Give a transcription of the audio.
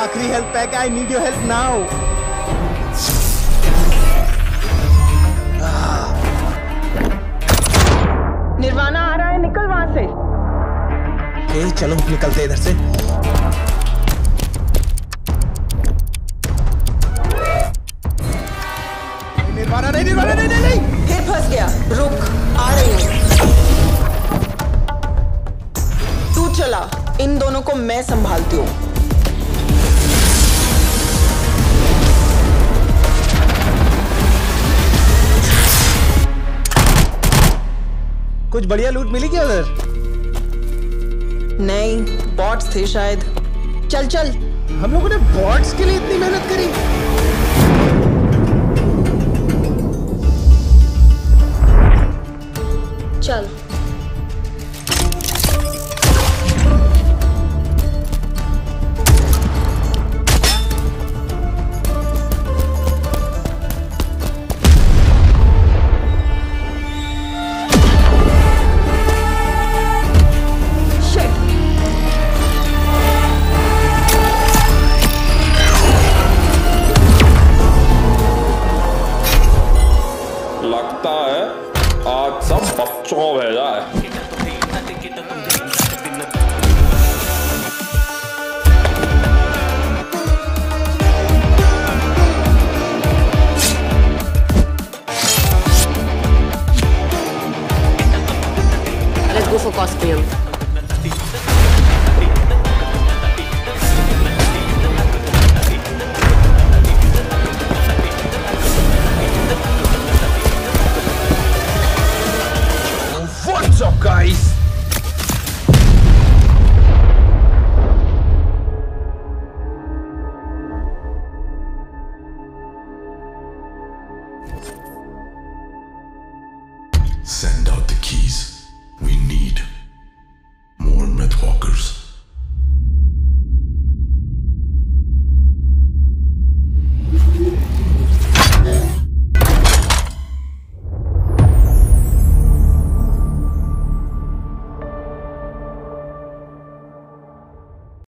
आखिरी help pack है। I need your help now. निर्वाणा आ रहा है, निकल वहां से। चलो निकलते इधर से। निर्वाणा नहीं, निर्वाणा नहीं, नहीं, नहीं। फिर फंस गया। रुक, आ रही हूँ। तू चला, इन दोनों को मैं संभालती हूँ। कुछ बढ़िया लूट मिली क्या उधर? नहीं, बॉट्स थे शायद। चल चल। हम लोगों ने बॉट्स के लिए इतनी मेहनत करी। चल। लगता है आज सब बच्चों को भेजा है। Let's go for costume. What's up, guys? Send